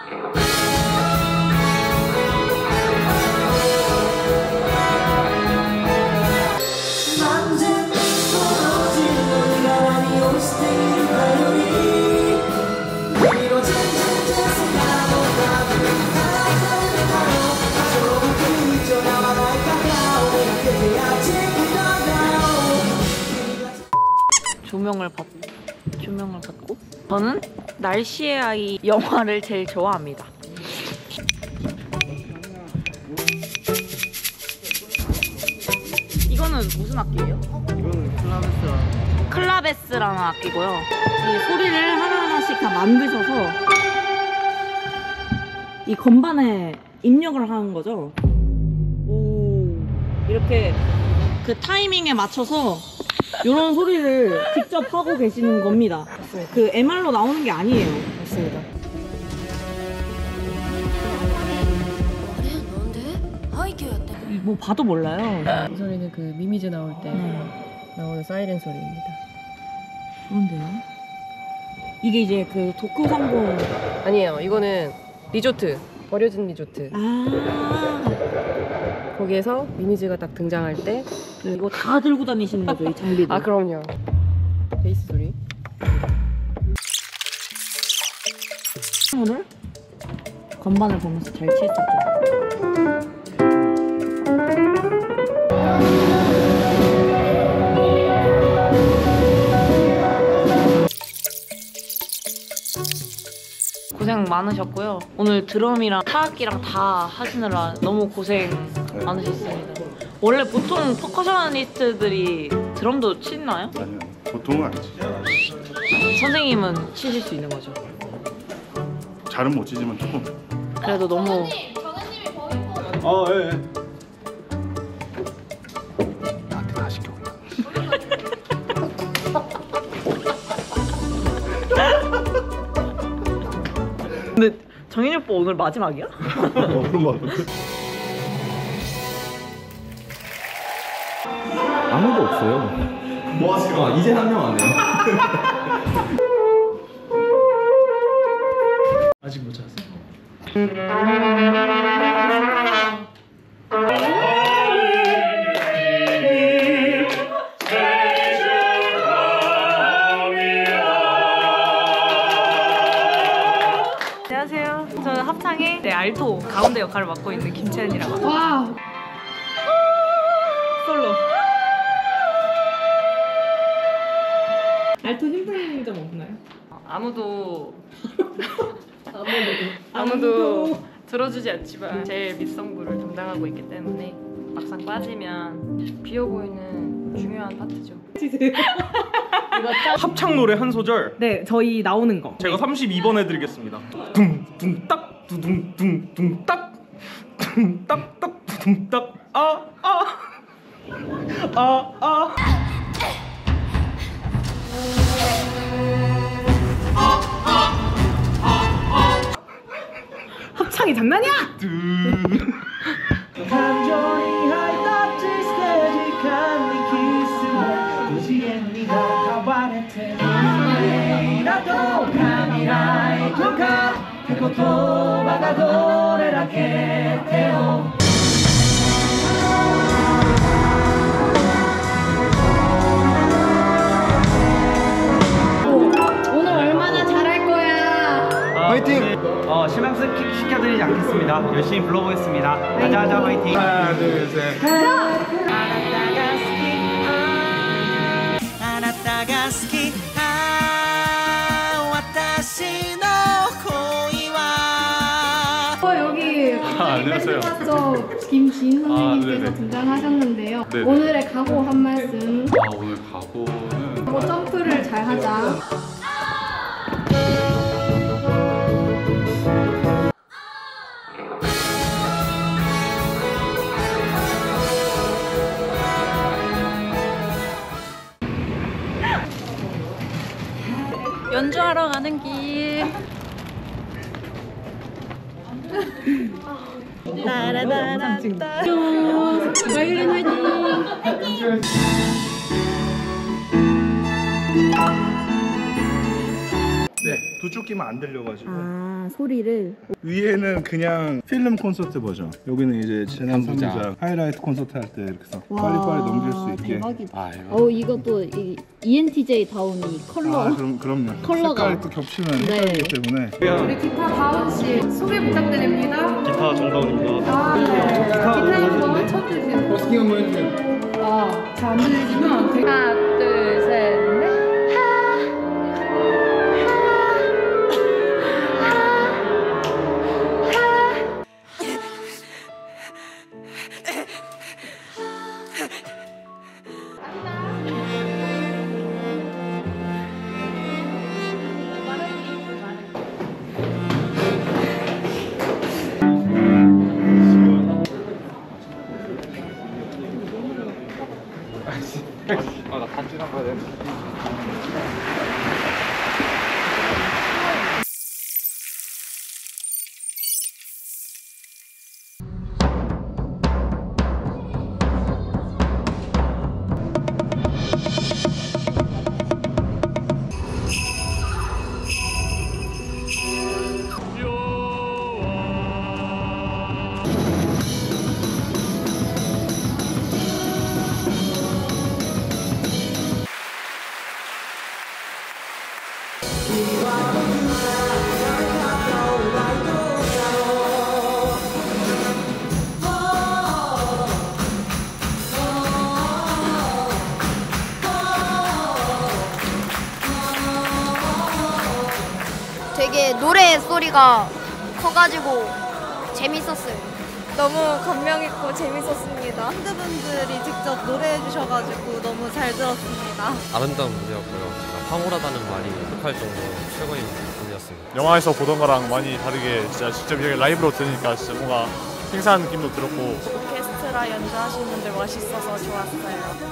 조명을 받고 저는 날씨의 아이 영화를 제일 좋아합니다. 이거는 무슨 악기예요? 이거는 클라베스라는 악기고요. 이 소리를 하나하나씩 다 만드셔서 이 건반에 입력을 하는 거죠. 오, 이렇게 그 타이밍에 맞춰서 이런 소리를 직접 하고 계시는 겁니다. 맞습니다. 그 MR로 나오는 게 아니에요. 맞습니다. 뭐 봐도 몰라요. 이 소리는 그 미미즈 나올 때 나오는 사이렌 소리입니다. 그런데요? 이게 이제 그 도쿄상공 아니에요. 이거는 리조트, 버려진 리조트. 거기에서 미미즈가 딱 등장할 때 이거 다 들고 다니시는 거죠, 이 장비도? 아 그럼요. 베이스 소리. 오늘 건반을 보면서 잘 치했었죠. 고생 많으셨고요. 오늘 드럼이랑 타악기랑 다 하시느라 너무 고생 많으셨습니다. 원래 보통 퍼커셔니스트들이 드럼도 치나요? 아니요, 보통은 안 치죠. 선생님은 치실 수 있는 거죠? 잘은 못 치지만 조금. 그래도 너무 예. 나한테 다 시켜. 근데 정인이 오빠 오늘 마지막이야? 그런 거 같은데. 아무도 없어요. 뭐 하시러? 이제 한 명 왔네요. 아직 못 찾았어요. 안녕하세요. 저는 합창의 알토 가운데 역할을 맡고 있는 김채은이라고 합니다. 와. 솔로. 알토 힘든 점 없나요? 아무도 들어주지 않지만 제일 밑성부를 담당하고 있기 때문에 막상 빠지면 비어 보이는 중요한 파트죠. 합창 노래 한 소절. 네, 저희 나오는 거. 제가 32번 해드리겠습니다. 둥둥딱 두둥둥둥딱 둥딱딱 두둥딱 합창이 장난이야? 감정이 하이답지 스테디한 네 키스에 고지엔 네가 가와레테 나도 카미라이 토카 그것도 도레라케 테오 오늘 얼마나 잘할 거야? 화이팅! 실망 시켜드리지 않겠습니다. 열심히 불러보겠습니다. 하자하자 화이팅! 하나, 둘, 셋. 여기 안녕하세요. 저 김지인 선생님께서 네네. 등장하셨는데요. 네네. 오늘의 각오 한 말씀. 오늘 각오는 뭐 점프를 잘 하자. 연주하러 가는 길. 따라다란따. 바이올린 화이팅! 네, 두 그쪽 끼면 안 들려가지고. 아, 소리를. 위에는 그냥 필름 콘서트 버전. 여기는 이제 재난 3부작 하이라이트 콘서트 할 때 이렇게 해서 빨리빨리 넘길 수 있게. 대박이다. 아 이거 이것도 이 ENTJ 다운 이 컬러. 아, 그럼요. 컬러가. 색깔이 또 겹치면 네. 헷갈리기 때문에. 우리 기타 다운 씨 소개 부탁드립니다. 기타 정다운입니다. 아, 네. 기타 한번 쳐주세요. 버스킹 한번 해주세요. 아, 잘 안 들리지만 되게... 하나, 둘, 셋, 넷. 아나 단지랑 가야 돼. 되게 노래 소리가 커가지고 재밌었어요. 너무 감명 있고 재밌었습니다. 밴드분들이 직접 노래해 주셔가지고 너무 잘 들었습니다. 아름다운 무대였고요. 황홀하다는 말이 할 정도로 최고의 무대였습니다. 영화에서 보던 거랑 많이 다르게 진짜 직접 이렇게 라이브로 들으니까 진짜 뭔가 생생한 느낌도 들었고 오케스트라 연주하시는 분들 멋있어서 좋았어요.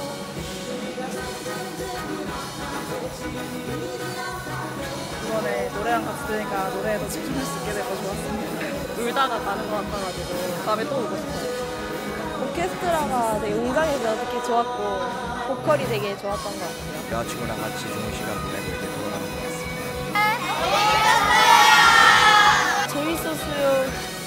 이번에 노래랑 같이 들으니까 노래에도 집중할 수 있게 되고 좋았습니다. 울다가 가는 것 같아가지고 다음에 또 오고 싶어요. 오케스트라가 되게 웅장해서 특히 좋았고 보컬이 되게 좋았던 것 같아요. 여자친구랑 같이 좋은 시간 보내고 이렇게 돌아가는 것 같습니다. 재밌었어요.